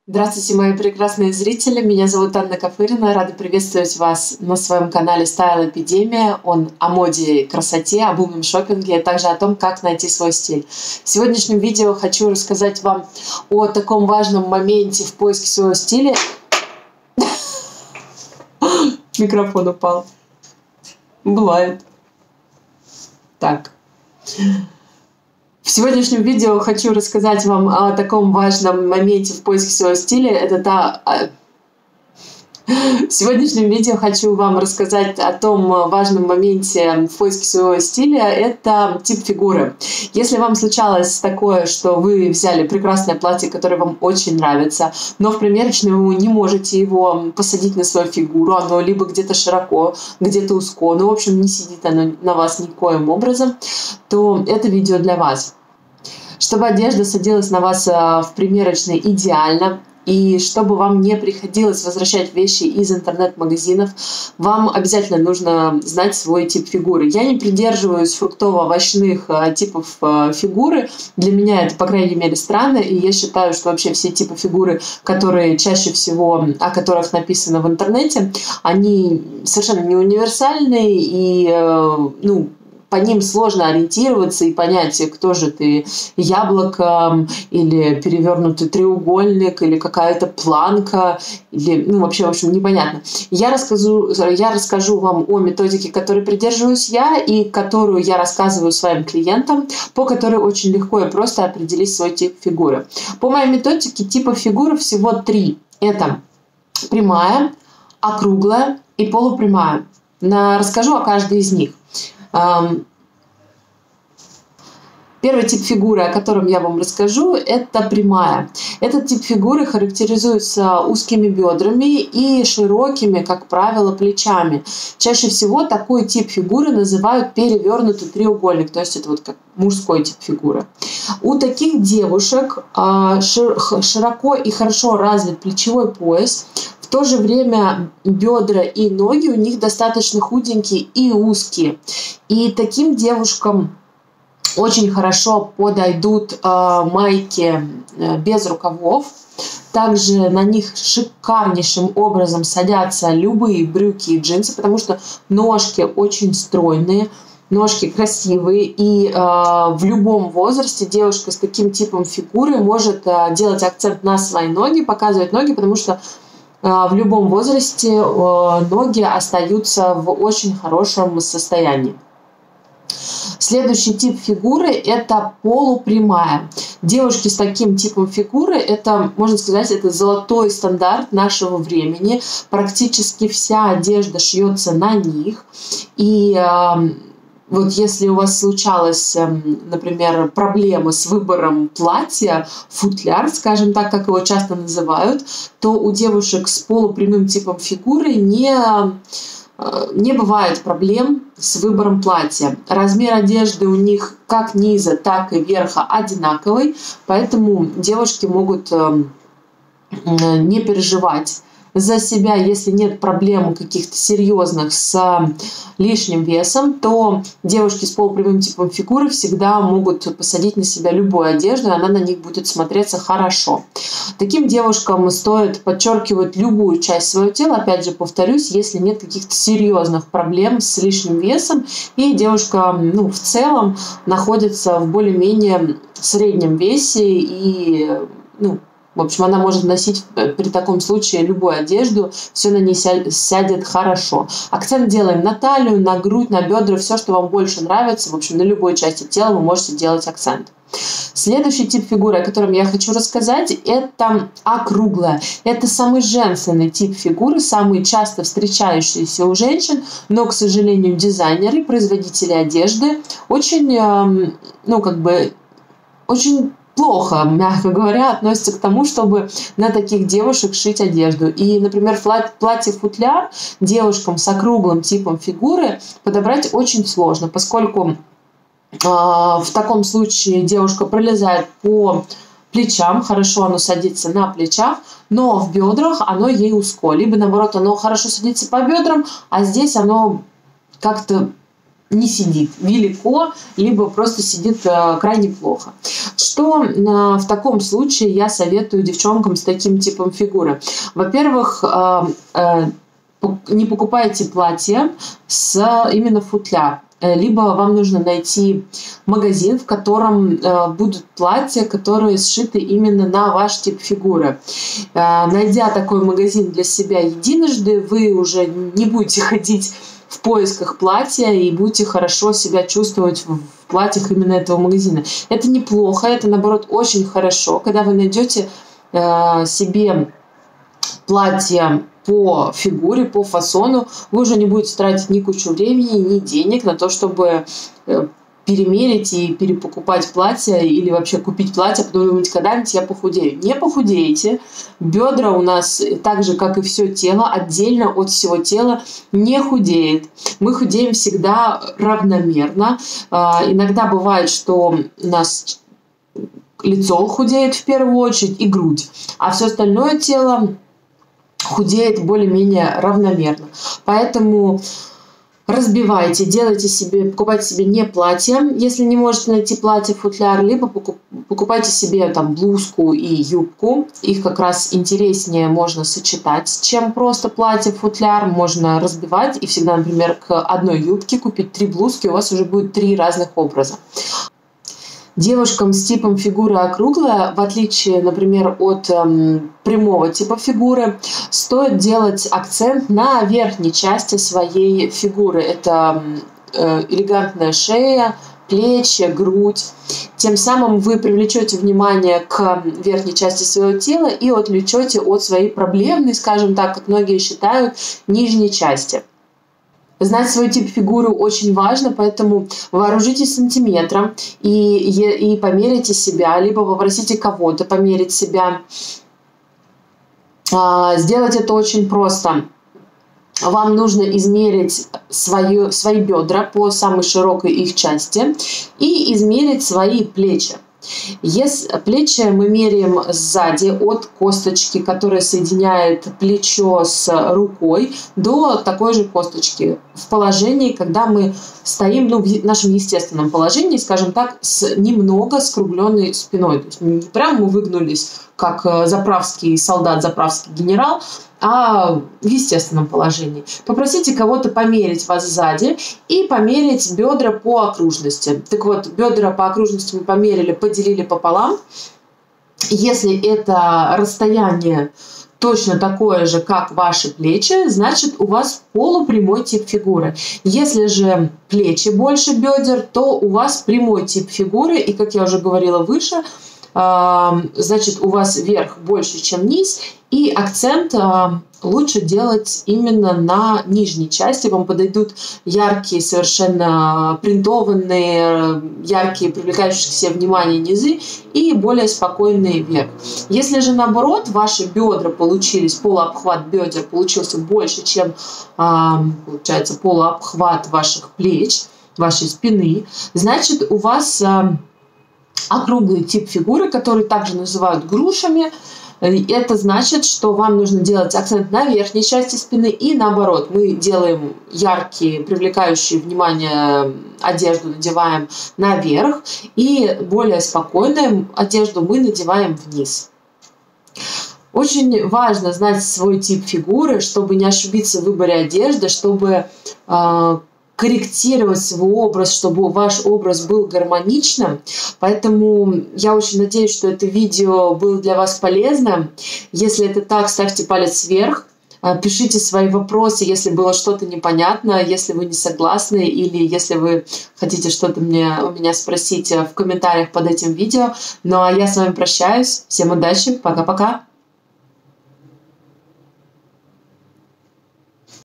Здравствуйте, мои прекрасные зрители. Меня зовут Анна Кафырина. Рада приветствовать вас на своем канале Style Эпидемия. Он о моде и красоте, об умном шопинге, а также о том, как найти свой стиль. В сегодняшнем видео хочу рассказать вам о таком важном моменте в поиске своего стиля. Микрофон упал. Бывает. Так. В сегодняшнем видео хочу рассказать вам о таком важном моменте в поиске своего стиля. В сегодняшнем видео хочу вам рассказать о том важном моменте в поиске своего стиля. Это тип фигуры. Если вам случалось такое, что вы взяли прекрасное платье, которое вам очень нравится, но в примерочной вы не можете его посадить на свою фигуру, оно либо где-то широко, где-то узко, в общем, не сидит оно на вас никоим образом, то это видео для вас. Чтобы одежда садилась на вас в примерочной идеально, и чтобы вам не приходилось возвращать вещи из интернет-магазинов, вам обязательно нужно знать свой тип фигуры. Я не придерживаюсь фруктово-овощных типов фигуры. Для меня это, по крайней мере, странно, и я считаю, что вообще все типы фигуры, которые чаще всего, о которых написано в интернете, они совершенно не универсальные, и, по ним сложно ориентироваться и понять, кто же ты, яблоко или перевернутый треугольник или какая-то планка, или, вообще, в общем, непонятно. Я расскажу вам о методике, которой придерживаюсь я и которую я рассказываю своим клиентам, по которой очень легко и просто определить свой тип фигуры. По моей методике типов фигуры всего 3. Это прямая, округлая и полупрямая. Расскажу о каждой из них. Первый тип фигуры, о котором я вам расскажу, это прямая. Этот тип фигуры характеризуется узкими бедрами и широкими, как правило, плечами. Чаще всего такой тип фигуры называют перевернутый треугольник, то есть это вот как мужской тип фигуры. У таких девушек широко и хорошо развит плечевой пояс. В то же время бедра и ноги у них достаточно худенькие и узкие. И таким девушкам очень хорошо подойдут майки без рукавов. Также на них шикарнейшим образом садятся любые брюки и джинсы, потому что ножки очень стройные, ножки красивые, и в любом возрасте девушка с таким типом фигуры может делать акцент на свои ноги, показывать ноги, потому что в любом возрасте ноги остаются в очень хорошем состоянии. Следующий тип фигуры – это полупрямая. Девушки с таким типом фигуры – это, можно сказать, это золотой стандарт нашего времени. Практически вся одежда шьется на них. И вот если у вас случалась, например, проблема с выбором платья, футляр, скажем так, как его часто называют, то у девушек с полупрямым типом фигуры не бывает проблем с выбором платья. Размер одежды у них как низа, так и верха одинаковый, поэтому девушки могут не переживать за себя, если нет проблем каких-то серьезных с лишним весом, то девушки с полупрямым типом фигуры всегда могут посадить на себя любую одежду, и она на них будет смотреться хорошо. Таким девушкам стоит подчеркивать любую часть своего тела, опять же повторюсь, если нет каких-то серьезных проблем с лишним весом, и девушка в целом находится в более-менее среднем весе, и в общем, она может носить при таком случае любую одежду, все на ней сядет хорошо. Акцент делаем на талию, на грудь, на бедра, все, что вам больше нравится. В общем, на любой части тела вы можете делать акцент. Следующий тип фигуры, о котором я хочу рассказать, это округлая. Это самый женственный тип фигуры, самый часто встречающийся у женщин, но, к сожалению, дизайнеры, производители одежды очень, очень плохо, мягко говоря, относятся к тому, чтобы на таких девушек шить одежду. И, например, платье-футляр девушкам с округлым типом фигуры подобрать очень сложно, поскольку в таком случае девушка пролезает по плечам, хорошо оно садится на плечах, но в бедрах оно ей узко. Либо, наоборот, оно хорошо садится по бедрам, а здесь оно как-то не сидит велико, либо просто сидит крайне плохо. Что в таком случае я советую девчонкам с таким типом фигуры? Во-первых, не покупайте платье с именно футляр. Либо вам нужно найти магазин, в котором будут платья, которые сшиты именно на ваш тип фигуры. Найдя такой магазин для себя единожды, вы уже не будете ходить в поисках платья и будете хорошо себя чувствовать в платьях именно этого магазина. Это неплохо, это наоборот очень хорошо, когда вы найдете себе платье по фигуре, по фасону, вы уже не будете тратить ни кучу времени, ни денег на то, чтобы перемерить и перепокупать платье или вообще купить платье, потом думать, когда-нибудь я похудею. Не похудеете. Бедра у нас, так же, как и все тело, отдельно от всего тела не худеет. Мы худеем всегда равномерно. Иногда бывает, что у нас лицо худеет в первую очередь и грудь, а все остальное тело худеет более-менее равномерно. Поэтому разбивайте, делайте себе, покупайте себе не платье, если не можете найти платье-футляр, либо покупайте себе там блузку и юбку. Их как раз интереснее можно сочетать, чем просто платье-футляр. Можно разбивать и всегда, например, к одной юбке купить 3 блузки, у вас уже будет 3 разных образа. Девушкам с типом фигуры округлая, в отличие, например, от прямого типа фигуры, стоит делать акцент на верхней части своей фигуры. Это элегантная шея, плечи, грудь. Тем самым вы привлечете внимание к верхней части своего тела и отвлечете от своей проблемной, скажем так, как многие считают, нижней части. Знать свой тип фигуры очень важно, поэтому вооружитесь сантиметром и померяйте себя, либо попросите кого-то померить себя. Сделать это очень просто. Вам нужно измерить свои бедра по самой широкой их части и измерить свои плечи. Плечи мы меряем сзади от косточки, которая соединяет плечо с рукой, до такой же косточки в положении, когда мы стоим в нашем естественном положении, скажем так, с немного скругленной спиной. То есть не прямо мы выгнулись, как заправский солдат, заправский генерал, а в естественном положении. Попросите кого-то померить вас сзади и померить бедра по окружности. Так вот, бедра по окружности мы померили, поделили пополам. Если это расстояние точно такое же, как ваши плечи, значит, у вас полупрямой тип фигуры. Если же плечи больше бедер, то у вас прямой тип фигуры. И, как я уже говорила выше, значит, у вас верх больше, чем низ, и акцент лучше делать именно на нижней части. Вам подойдут яркие, совершенно принтованные, яркие, привлекающие к себе внимание низы и более спокойный верх. Если же наоборот, ваши бедра получились, полуобхват бедер получился больше, чем, получается, полуобхват ваших плеч, вашей спины, значит, у вас округлый тип фигуры, который также называют грушами. Это значит, что вам нужно делать акцент на верхней части спины и наоборот. Мы делаем яркие, привлекающие внимание одежду, надеваем наверх, и более спокойную одежду мы надеваем вниз. Очень важно знать свой тип фигуры, чтобы не ошибиться в выборе одежды, чтобы корректировать свой образ, чтобы ваш образ был гармоничным. Поэтому я очень надеюсь, что это видео было для вас полезным. Если это так, ставьте палец вверх. Пишите свои вопросы, если было что-то непонятно, если вы не согласны или если вы хотите что-то у меня спросить в комментариях под этим видео. Ну а я с вами прощаюсь. Всем удачи. Пока-пока.